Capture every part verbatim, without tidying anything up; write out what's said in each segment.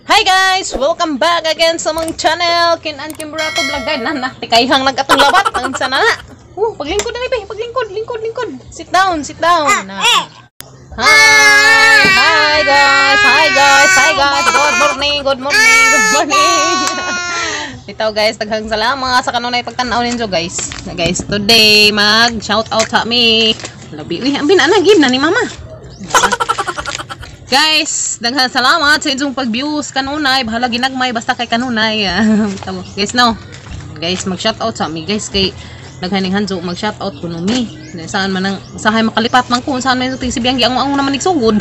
Hi guys! Welcome back again sa mong channel. Kinan Kimbra ko vlog guys. Na na tikayhang nagkatong labat ang sana na. Uh, paglingkod na be, paglingkod, lingkod, lingkod. Sit down, sit down. Na. Hi! Hi guys! Hi guys! Hi guys! Good morning, good morning, good morning. Ito guys, taghang salamat sa kanunay pagtanaw ninyo guys. Na guys, today mag shout out sa mi. Labi, uy, ambin na gid na ni mama. Guys, daghang salamat sa inyong pag-views kanunay, bahala ginagmay basta kay kanunay. Guys, no. Guys, mag-shoutout sa mi guys kay naghaning hanjo mag-shoutout kuno mi. Saan man ang usahay makalipat man ko saan man ting sibiyang ang ang naman igsugod.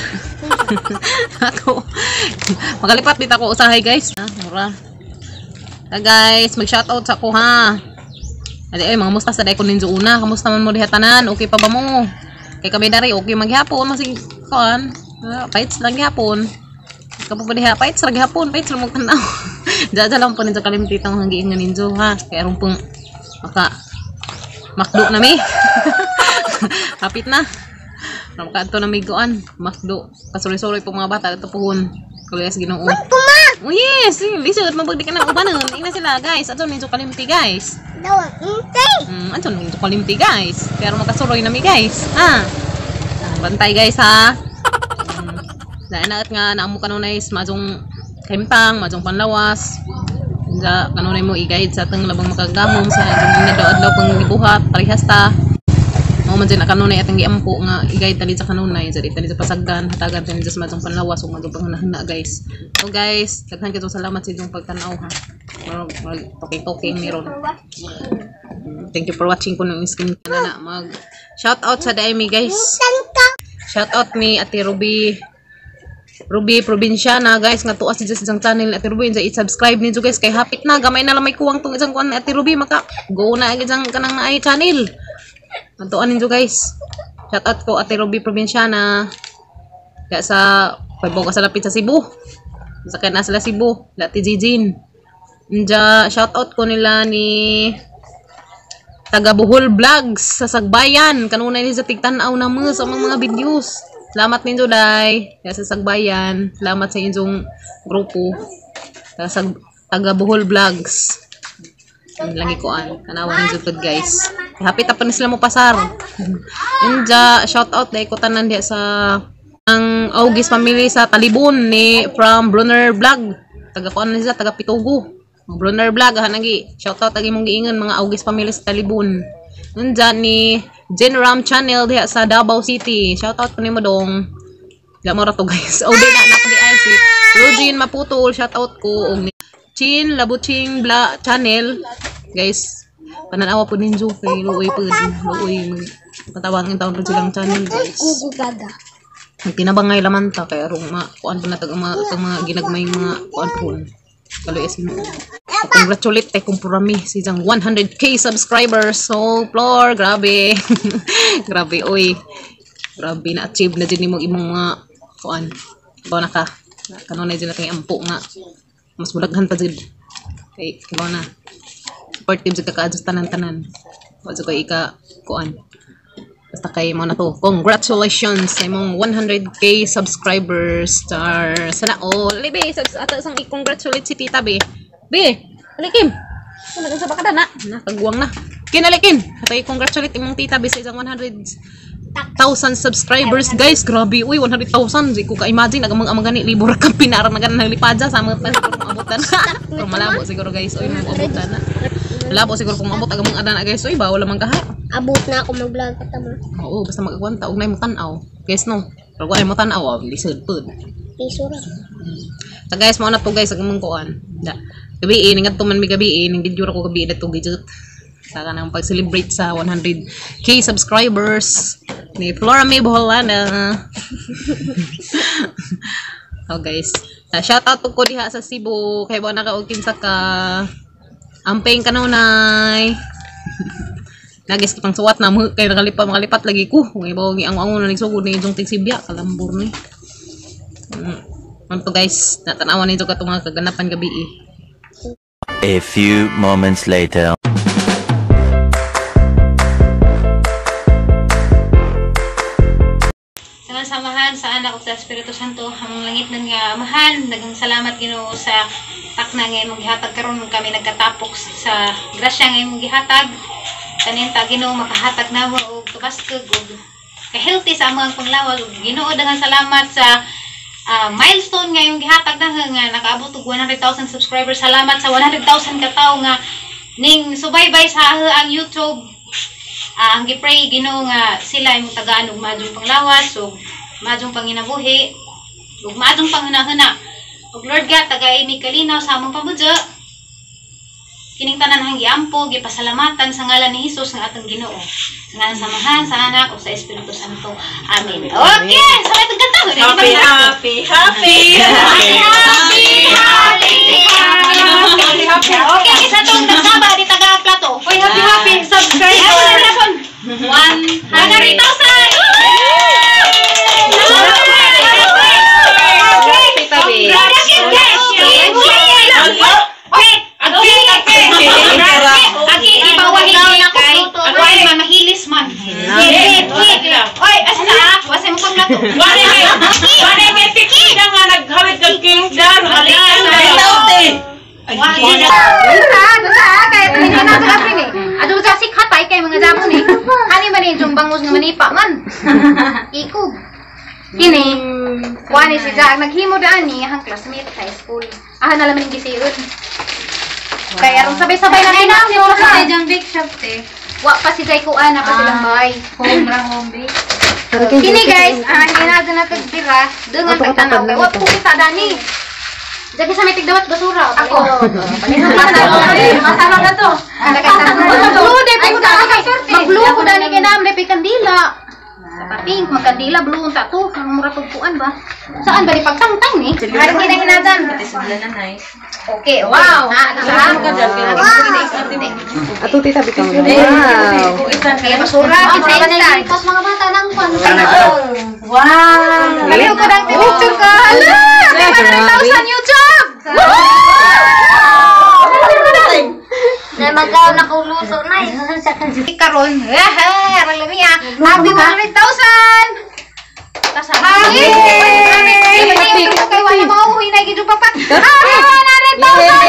Ako. Makalipat bit ako usahay guys. Ha, mura. Ah, guys, mag-shoutout sa ko ha. Adi ay mga musta sa day ko ninyo una. Kamusta man mo diha tanan? Okay pa ba mo? Kay kami dari okay maghapon masig kon. Uh, paits lang hapon. Kapag pa diha paits lang hapon, paits lang mo tanaw. Dada lang po ninyo kalimtitang hanggiin nga ninyo ha. Kaya ron pong maka makdo na mi. Kapit na. Ram kanto na mi kuan, makdo. Kasuri-suri po mga bata ito pohon. Kulias Ginoo. Oh yes, lisod mabagdi ka na ubanon. Ina sila guys. Ato ninyo kalimti guys. Daw, intay. Hmm, ato ninyo kalimti guys. Pero makasuroy na mi guys. Ha. Bantay guys ha. Dahil naat nga naamo kanunay majong kempang, majong panlawas. Nga kanunay mo i-guide sa atong labang makagamom sa atong adlaw pang gibuhat parehas ta. Mao man dyan kanunay atong giampo nga i-guide tali sa kanunay, sa tali sa pasagdan, hatagan tani sa majong panlawas ug majong panghana guys. So guys, daghan kitong salamat sa inyong pagtan-aw ha. Talking-talking ni ron. Thank you for watching ko ng skin na mag shout out sa Daimi guys. Shout out mi Ate Ruby. Ruby Provinciana guys nga tuas sa isang channel Ate Ruby sa i-subscribe ninyo guys kay hapit na gamay na lang may kuwang tong isang kuan Ate Ruby maka go na agad sang kanang naay channel. Antuan ninyo guys. Shout out ko Ate Ruby Provinciana. Kaya sa pagbaw ka sa lapit sa Cebu. Sa kana sila Cebu, Lati Jijin. Nja shout out ko nila ni taga Bohol Vlogs sa Sagbayan. Kanunay ni sa tigtan-aw na mo sa mga, mga videos. Salamat ninyo day sa Sagbayan. Salamat sa inyong grupo. Sa taga Bohol Vlogs. Ang langi ko an. Kanawa ninyo pod guys. Happy ta pa ni sila mo pasar. Inja shout out day ko tanan diya sa ang August family sa Talibon ni from Brunner Vlog. Taga kuan nila taga Pitugo. Brunner Vlog ha nagi. Shout out agi mong giingon mga August family sa Talibon. Inja ni Genram channel diha sa Davao City. Shout out po nimo dong. Gamo ra to guys. Oh, di na na ko di I C. Rogin Maputol shout out ko og Chin Labuching Bla channel. Guys, pananawa po ninyo kay Luoy pud. Luoy patawangin taon po silang channel guys. Gugugaga. Ang tinabangay laman ta kay arong ma kuan po na tag mga mga ginagmay mga kuan po. Kaloy sino. Congratulate tay kung purami si jang one hundred K subscribers. So, floor, grabe. Grabe, oy. Grabe na achieve na din imong imong mga kuan. Bawa na ka. Kanunay din natin ampo nga. Mas bulaghan pa jud. Kay bawa na. Supportive jud ka ka-adjust tanan-tanan. Wa jud kay ika kuan. Basta kay mo na to. Congratulations sa imong one hundred K subscribers. Star. Sana all. Libe, ato sang i-congratulate si Tita Be. Be, alikim. Ano sa baka na? Na, kagwang na. Kinalikin. Atay congratulate imong Tita Be sa isang one hundred thousand subscribers. Guys, grabe. Uy, one hundred thousand. Di ko ka-imagine. Nagamang amang gani. Libur kang pinarang na ganang lipadya. Sama pa siguro kung abutan. Pero malabo siguro guys. Uy, abutan na. Malabo siguro kung abot. Agamang adana guys. Uy, bawal lamang kaha. Abot na ako mag-vlog ka tama. Oo, basta mag-agwanta. Huwag na yung tanaw. Guys, no. Pero kung ay mo tanaw, lisod po. Piso ra. So guys, mo na to guys. Agamang kuan. Da. Gabiin, ingat to man may gabiin. Yung video ko gabiin na to gijut. Saka nang pag-celebrate sa one hundred K subscribers ni Flora May Boholana. Oh guys. Uh, shout out po ko diha sa Cebu. Kaya ba nakaugkin sa ka ampeng kanunay. Nagis kitang suwat na mo. Kaya nakalipat, makalipat lagi ko. Kung ibaw ang ang na nagsugod ni Jong Tigsibya. Kalambur ni. Um, ano to guys. Natanawan nito ka itong mga kaganapan gabi eh. A few moments later. Sa samahan sa anak ug sa Espiritu Santo ang langit nan nga amahan. Daghang salamat Ginoo sa takna nga imong gihatag karon kami nagkatapok sa grasya nga imong gihatag. Kanin ta Ginoo makahatag namo og kabaskeg ug ka-healthy sa among panglawas. Ginoo daghang salamat sa uh, milestone nga imong gihatag na nga nakaabot og one hundred thousand subscribers. Salamat sa one hundred thousand ka tawo nga ning subaybay sa ang YouTube. Uh, ang gipray Ginoo nga sila imong tagaan og maadjong panglawas ug maadjong panginabuhi ug maadjong panghunahuna. Ug Lord God, tagay mi kalinaw sa among pamudya. Kining tanan hang giampo, gipasalamatan sa ngalan ni Hesus nga atong Ginoo. Sa ngalan sa Amahan, sa Anak ug sa Espiritu Santo. Amen. Okay, so ito ganda. Happy, happy, happy, happy, happy, happy, happy. Okay, isa tong nagsaba di taga plato. Oy, happy, happy, subscribe. one hundred thousand! Mahilis man. Oy, asa? Wasay mo pang lato. Wala may, wala may tiki na nga naghawid ng king dan. Halikan na yun. Wah, dosa kaya tanin ka na sa kapin eh. Ado sa sikhatay kay mga Japon eh. Hani man eh, yung bangus nga manipa man. Ikog. Kini, wani si Jack, naghimo daan ni hang classmate high school. Ah, nalaman yung gisiyon. Kaya ron sabay-sabay na rin ako. Wala ka dyan bake shop eh. Wa pa si Jai ko ana pa silang bahay. Home ra home bake. Kini guys, ah, hinado na tagtira. Doon ang tagtanaw. Kaya wa po kita dani. Jadi sa may tigdawat basura. Ako. Masarap na to. Mag-blue day po dani kay mag-blue po dani kay nam day kandila. Sa pink magkandila blue unta to. Ang mura pagpuan ba? Saan ba di pagtangtang ni? Hari kita hinadan. Okay, wow. Ato tita bitaw. Wow. Kaya basura kita inside. Pas mga bata nang pan. Wow. Kaliw ko dang picture ka. Hala. one hundred thousand YouTube. Na magaw na kuluso na eh. Karon, eh, arang lami ah. Happy one hundred thousand. Tasabi. Happy. Kay wala mauwi na gid pa pa. Happy one hundred thousand.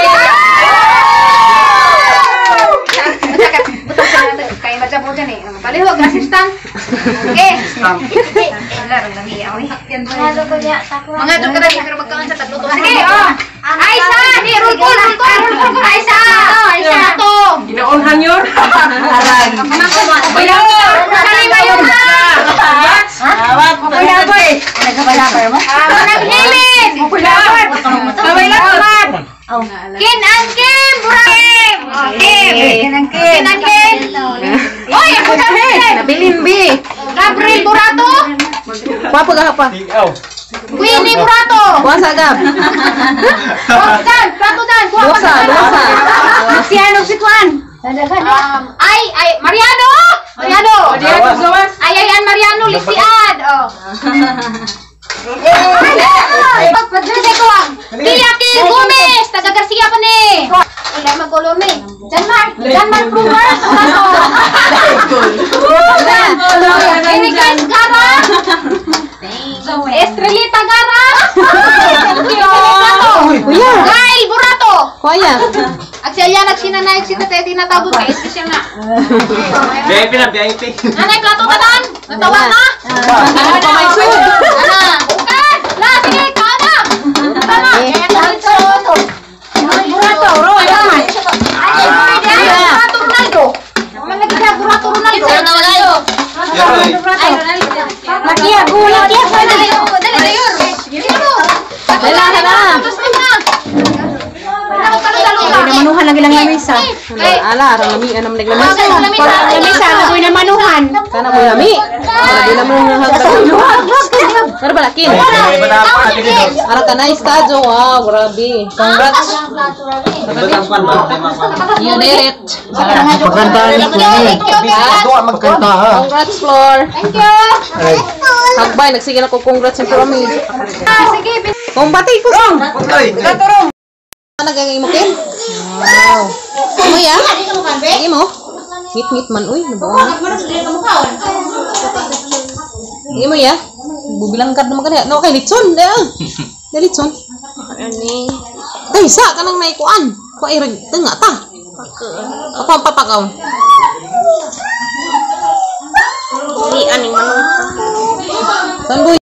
Kay macam mo dyan eh. Palihog, assistant. Okay. Arang lami ah. Ano ko niya? Mga dun ka dali pero magkakan sa tatlo to. Sige, oh. Aisa, di roll call, roll call, roll call ko Aisa. Aisa to. Ginaunhan yun. Aran. Bayaw. Kali bayo na. Awat. Bayaboy. Nagabalabar mo? Ah, naghilin. Bayaboy. Bayaboy. Kin ang Kim, Burakim. Kim. Kin ang Kim. Kin ang Kim. Oy, ako sa Kim. Nabilin bi. Gabriel Burato. Papa ka pa. Winnie Burato. Kuasa gab. Oh, dan, plato dan. Dosa, dosa. Si ano si Tuan? Um, ay, ay, Mariano! Mariano! Ay, ay, ay, Mariano, Lisiad! Oh. Pagpadrede ko ang Tiyaki Gomez! Taga Garcia pa ni! Wala magulong ni. Janmar! Janmar Brewers! Enriquez Gara! Estrelita Gara! Kuya. Gail Burato! Kuya. Agsiya nagsinanaik si Tete tinatawag kay espesyal na. V I P na, V I P. Nanay plato tanan. Natawa na. Ano pa may sud? Ana, ukan. La sige ka na. Tama. Kaya dito. Burato, ro. Ay, Burato Ronaldo. Mga kita Burato Ronaldo. Sana na wala. Ay, Ronaldo. Lakiya, gula kiya. Dali, dali dayor. Wala na na. Namanuhan lagi lang lamisa. Ala, arang lami anam naglamisa. Lamisa, ako'y namanuhan. Kana mo lami. Lagi naman hagdan. Pero balakin. Ara ka na estado. Wow, grabe. Congrats. You did it. Congrats, Flor. Thank you. Hagbay, nagsige na ko congrats sa kami. Sige. Kung bati ko sang. Katurong. Nagagay mo kin? Wow. Ano ya? Lagi mo? Ngit-ngit man. Uy, nabawa na. Lagi mo ya? Bubilang ka naman kaya. No, kay litson. Daya. Daya litson. Ani. Kay sa ka nang naikuan. Ko ay tengah ta. Ako ang papakaw. Di ani manong. San boy?